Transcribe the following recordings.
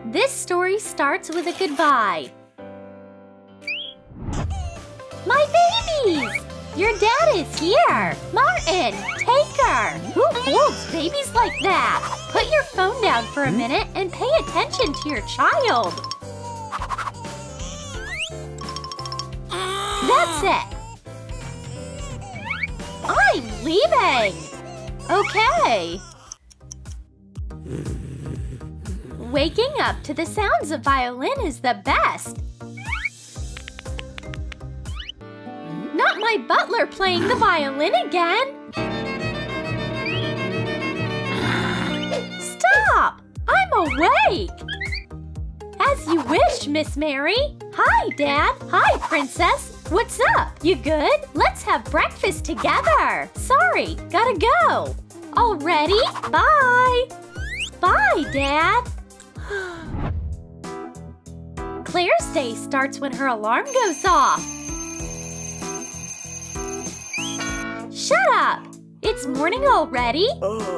This story starts with a goodbye. My babies! Your dad is here! Martin, take her! Who holds babies like that? Put your phone down for a minute and pay attention to your child. That's it! I'm leaving! Okay. Waking up to the sounds of violin is the best. Not my butler playing the violin again! Stop! I'm awake! As you wish, Miss Mary. Hi, Dad. Hi, Princess. What's up? You good? Let's have breakfast together. Sorry, gotta go. Already? Bye. Bye, Dad. Claire's day starts when her alarm goes off. Shut up! It's morning already?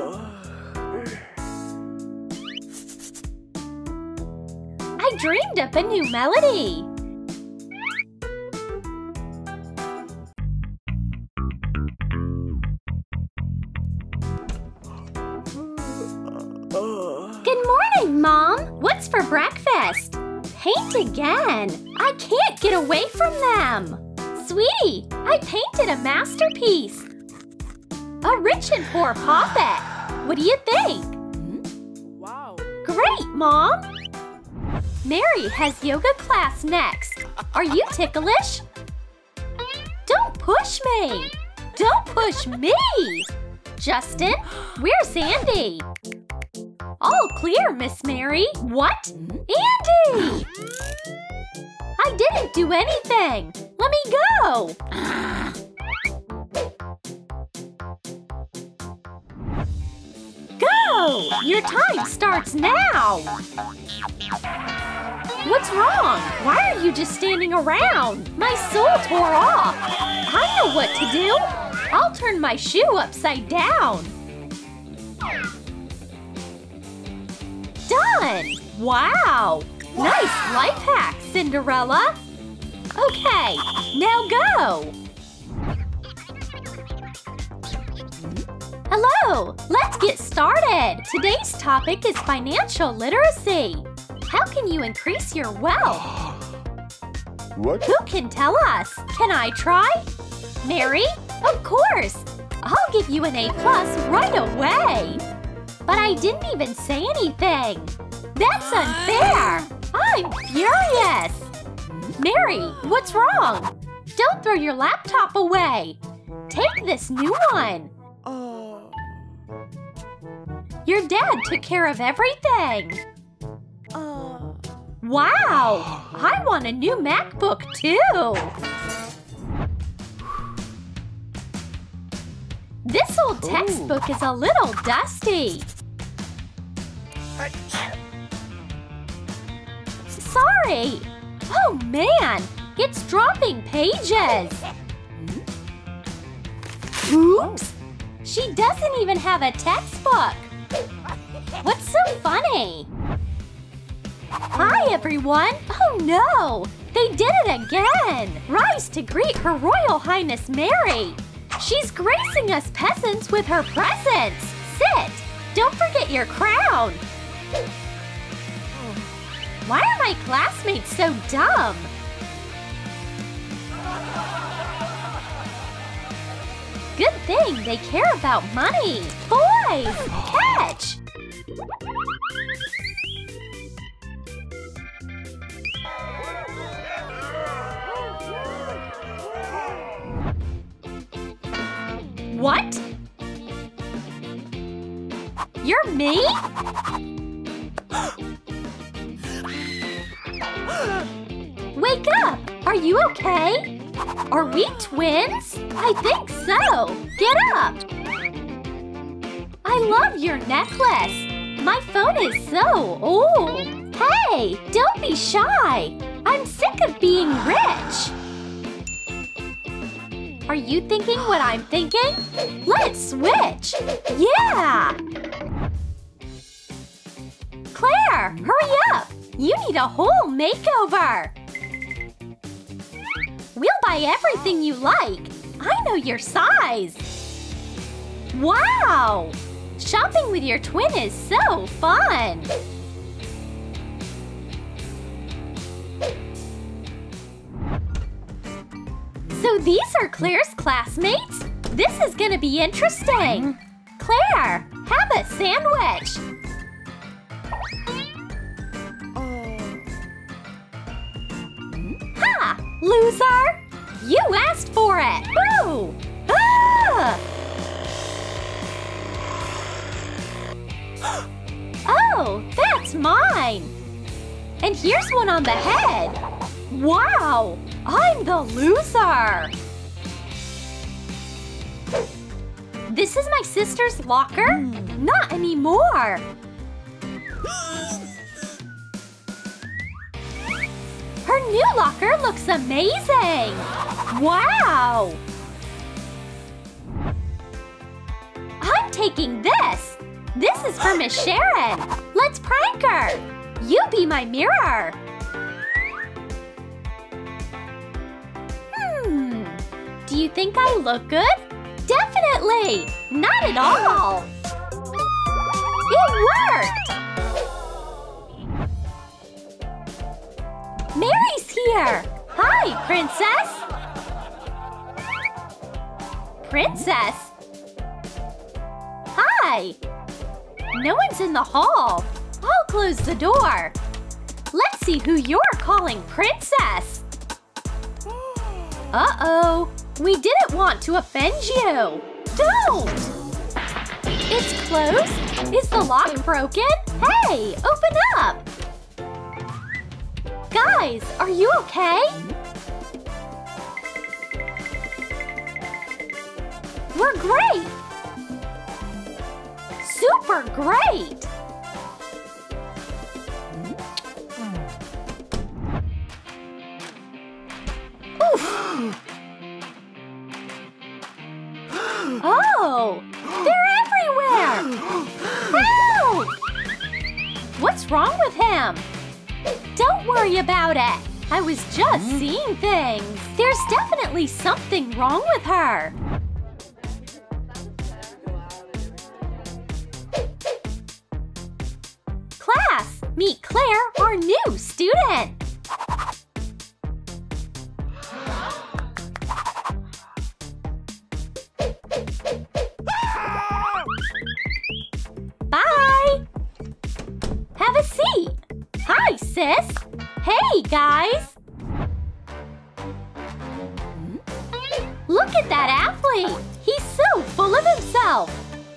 I dreamed up a new melody. Good morning, Mom! What's for breakfast? Paint again! I can't get away from them! Sweetie, I painted a masterpiece! A rich and poor puppet! What do you think? Wow! Great, Mom! Mary has yoga class next. Are you ticklish? Don't push me! Don't push me! Justin, where's Andy? All clear, Miss Mary. What? Andy! I didn't do anything. Let me go. Go! Your time starts now. What's wrong? Why are you just standing around? My soul tore off. I know what to do. I'll turn my shoe upside down. Done! Wow! Nice life hack, Cinderella! Okay, now go! Hello! Let's get started! Today's topic is financial literacy. How can you increase your wealth? What? Who can tell us? Can I try? Mary? Of course! I'll give you an A+ right away! But I didn't even say anything! That's unfair! I'm furious! Mary, what's wrong? Don't throw your laptop away! Take this new one! Your dad took care of everything! Wow! I want a new MacBook too! This old textbook is a little dusty. Sorry! Oh man! It's dropping pages! Oops! She doesn't even have a textbook! What's so funny? Hi everyone! Oh no! They did it again! Rise to greet Her Royal Highness Mary! She's gracing us peasants with her presents! Sit! Don't forget your crown! Why are my classmates so dumb? Good thing they care about money! Boys! Catch! What? You're me? Wake up! Are you okay? Are we twins? I think so. Get up! I love your necklace. My phone is so old. Hey, don't be shy. I'm sick of being rich. Are you thinking what I'm thinking? Let's switch! Yeah! Claire, Claire, hurry up! You need a whole makeover! We'll buy everything you like. I know your size. Wow! Shopping with your twin is so fun! So these are Claire's classmates? This is gonna be interesting! Claire, have a sandwich! Ha! Loser! You asked for it! Boo! Ah! Oh, that's mine! And here's one on the head! Wow! I'm the loser! This is my sister's locker? Not anymore! Her new locker looks amazing! Wow! I'm taking this! This is for Miss Sharon! Let's prank her! You be my mirror! Do you think I look good? Definitely! Not at all! It worked! Mary's here! Hi, Princess! Princess? Hi! No one's in the hall. I'll close the door. Let's see who you're calling Princess. Uh-oh! We didn't want to offend you! Don't! It's closed? Is the lock broken? Hey, open up! Guys, are you okay? We're great! Super great! Oof! Oh! They're everywhere! Help! What's wrong with him? Don't worry about it. I was just seeing things. There's definitely something wrong with her. Class, meet Claire, our new student. Bye! Have a seat! Hi, sis! Hey, guys! Look at that athlete! He's so full of himself!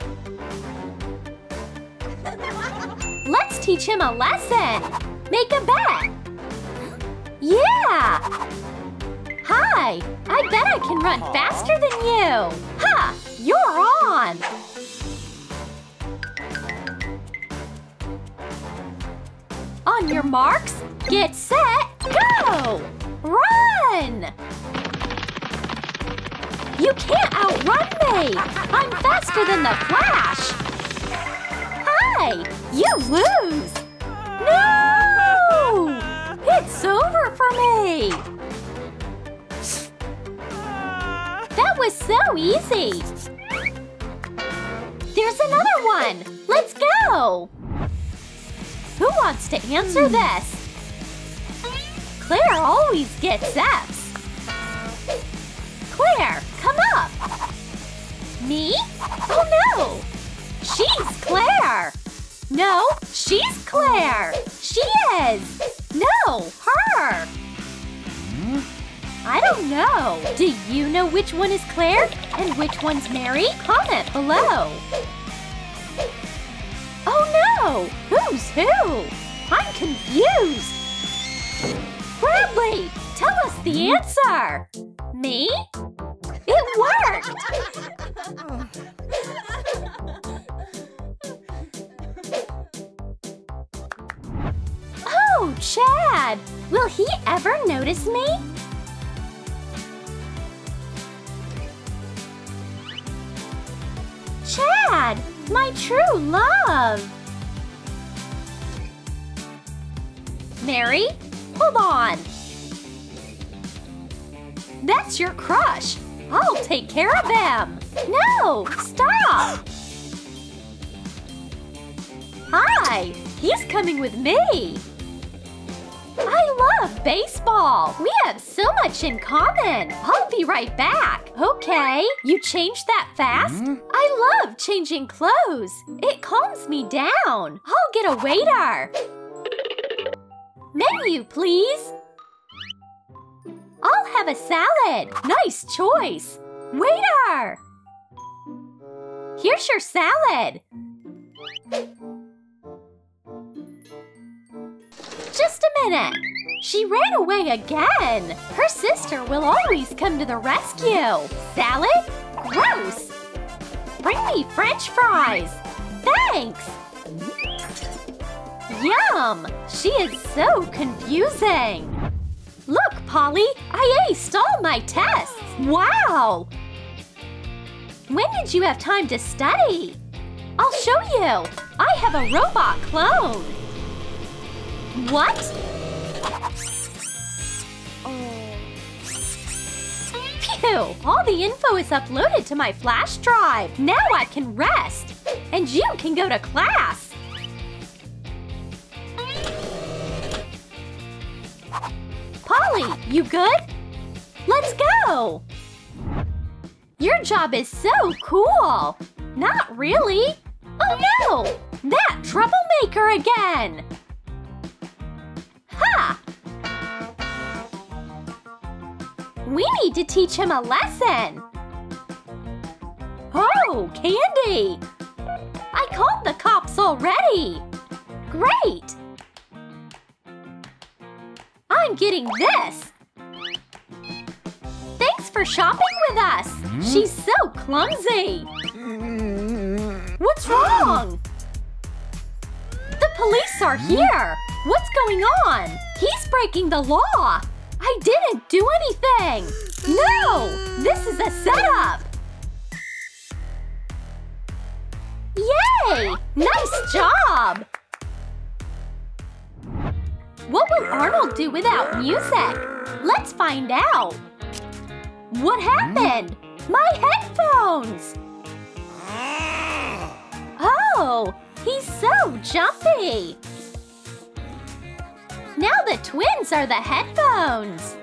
Let's teach him a lesson! Make a bet! Yeah! Hi! I bet I can run faster than you! Ha! You're on! On your marks, get set, go! Run! You can't outrun me! I'm faster than the Flash! Hi! You lose! No! It's over for me! That was so easy! There's another one! Let's go! Who wants to answer this? Claire always gets F's. Claire, come up! Me? Oh no! She's Claire! No, she's Claire! She is! No, her! I don't know. Do you know which one is Claire and which one's Mary? Comment below. Oh no! Who's who? I'm confused! Bradley, tell us the answer! Me? It worked! Oh, Chad! Will he ever notice me? Chad! My true love! Mary, hold on. That's your crush. I'll take care of him. No, stop. Hi, he's coming with me. I love baseball. We have so much in common. I'll be right back. Okay, you changed that fast? I love changing clothes. It calms me down. I'll get a waiter. Menu, please. I'll have a salad. Nice choice. Waiter! Here's your salad. Just a minute. She ran away again. Her sister will always come to the rescue. Salad? Gross. Bring me French fries. Thanks. Yum! She is so confusing. Look, Polly, I aced all my tests. Wow! When did you have time to study? I'll show you. I have a robot clone. What? Phew! All the info is uploaded to my flash drive. Now I can rest. And you can go to class. Polly, you good? Let's go! Your job is so cool! Not really! Oh no! That troublemaker again! Ha! We need to teach him a lesson! Oh, candy! I called the cops already! Great! I'm getting this! Thanks for shopping with us! She's so clumsy! What's wrong? The police are here! What's going on? He's breaking the law! I didn't do anything! No! This is a setup! Yay! Nice job! What would Arnold do without music? Let's find out. What happened? My headphones! Oh, he's so jumpy. Now the twins are the headphones.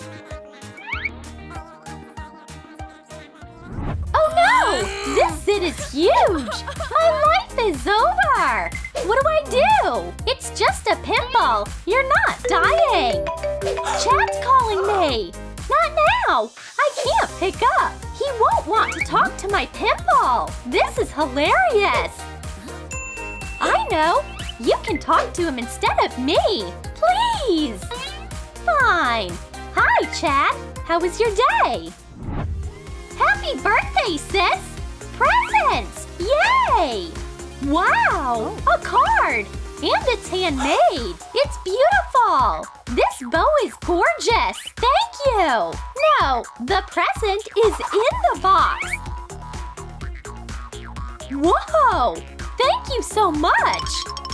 Oh no! This sit is huge! My life is over! What do I do? It's just a pimple. You're not dying. Chad's calling me. Not now. I can't pick up. He won't want to talk to my pimple. This is hilarious. I know. You can talk to him instead of me. Please. Fine. Hi, Chad. How was your day? Happy birthday, sis! Presents! Yay! Wow! A card! And it's handmade! It's beautiful! This bow is gorgeous! Thank you! No, the present is in the box! Whoa! Thank you so much!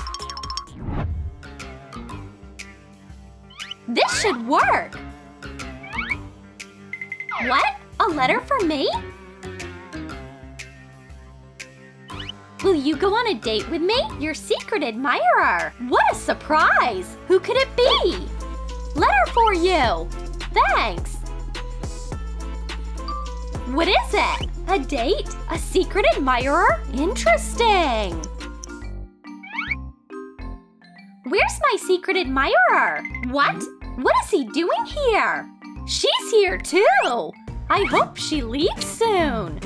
This should work! What? A letter for me? Will you go on a date with me? Your secret admirer! What a surprise! Who could it be? Letter for you! Thanks! What is it? A date? A secret admirer? Interesting! Where's my secret admirer? What? What is he doing here? She's here too! I hope she leaves soon.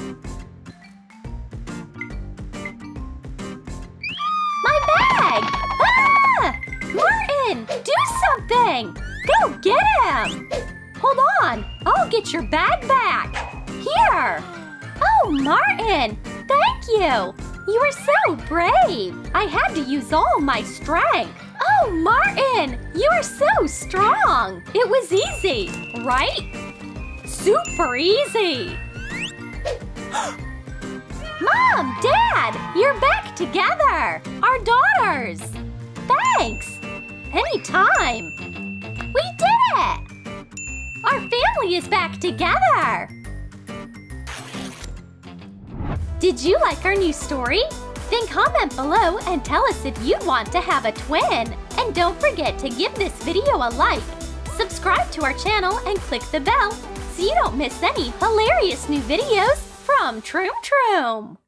My bag! Ah! Martin, do something! Go get him! Hold on, I'll get your bag back. Here! Oh, Martin, thank you! You are so brave! I had to use all my strength. Oh, Martin, you are so strong! It was easy, right? Super easy! Mom! Dad! You're back together! Our daughters! Thanks! Anytime! We did it! Our family is back together! Did you like our new story? Then comment below and tell us if you'd want to have a twin. And don't forget to give this video a like, subscribe to our channel, and click the bell so you don't miss any hilarious new videos from Troom Troom.